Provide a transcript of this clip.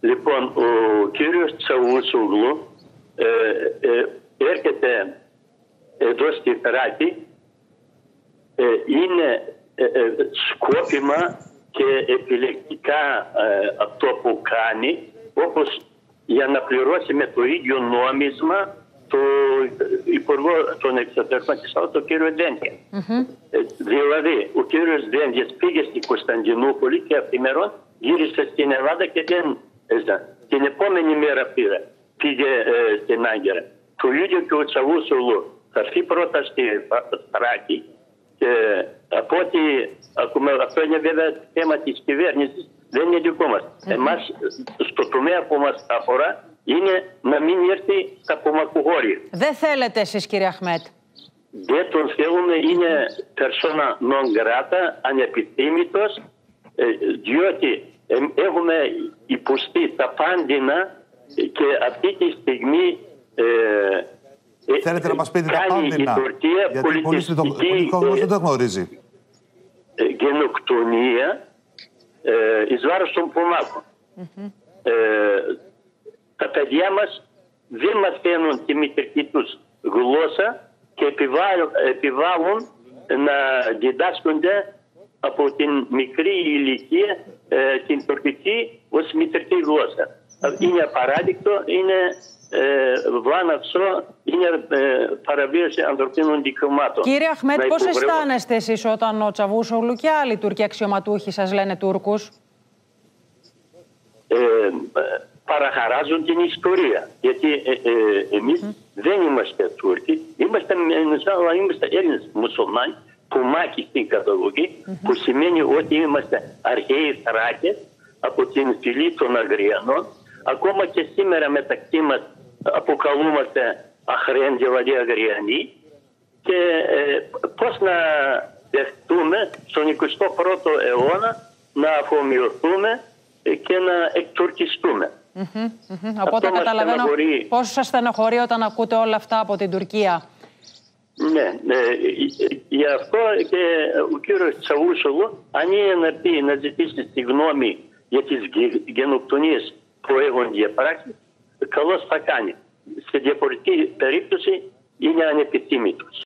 Λοιπόν, ο κύριος Τσαβούσογλου έρχεται εδώ στη Θράκη, είναι σκόπιμα και επιλεκτικά αυτό που κάνει, όπως για να πληρώσει με το ίδιο νόμισμα το Υπουργό των Εξωτερικών της Ελλάδας, τον κύριο Δένδια. Δηλαδή, ο κύριος Δένδιας πήγε στην Κωνσταντινούπολη και αυθημερών γύρισε στην Ελλάδα και την επόμενη μέρα πήγε στην Άγκυρα. Το ίδιο και ο Τσαβούσογλου θα έρθει πρώτα στη Θράκη και από ό,τι ακούμε, αυτό είναι βέβαια θέμα της κυβέρνησης, δεν είναι δικό μας. Εμάς στο τομέα που μας αφορά είναι να μην έρθει στα κομμακουγόρια. Δεν θέλετε εσείς, κύριε Αχμέτ? Δεν τον θέλουμε, είναι persona non grata, ανεπιθύμητος, διότι έχουμε υποστεί τα πάντινα και αυτή τη στιγμή θέλετε να μας πείτε τα κάνει η Τουρκία γιατί πολιτιστική δεν το γνωρίζει. Γενοκτονία εις βάρος των Πολάκων. Τα παιδιά μας δεν μαθαίνουν τη μητρική τους γλώσσα και επιβάλλουν να διδάσκονται από την μικρή ηλικία την τουρκική ως μητρική γλώσσα. Είναι απαράδεικτο, είναι βάναυσο, είναι παραβίαση ανθρωπίνων δικαιωμάτων. Κύριε Αχμέτ, πώς αισθάνεστε εσείς όταν ο Τσαβούσογλου και άλλοι Τούρκοι αξιωματούχοι σας λένε Τούρκους? Παραχαράζουν την ιστορία. Γιατί εμείς δεν είμαστε Τούρκοι, είμαστε Έλληνες μουσουλμάνοι που μάκιστην καταγωγή, που σημαίνει ότι είμαστε αρχαίοι Θράκες από την φυλή των Αγριανών. Ακόμα και σήμερα μεταξύ μας αποκαλούμαστε Αχρέν, δηλαδή Αγριανοί. Και πώς να δεχτούμε στον 21ο αιώνα να αφομοιωθούμε και να εκτουρκιστούμε. Οπότε καταλαβαίνω πόσο σας στενοχωρεί όταν ακούτε όλα αυτά από την Τουρκία. Ναι, γι' αυτό και ο κύριος Τσαβούσογλου, αν είναι να πει, να ζητήσει συγγνώμη για τις γενοκτονίες που έχουν διαπράξει, καλώς θα κάνει. Σε διαφορετική περίπτωση είναι ανεπιθύμητος.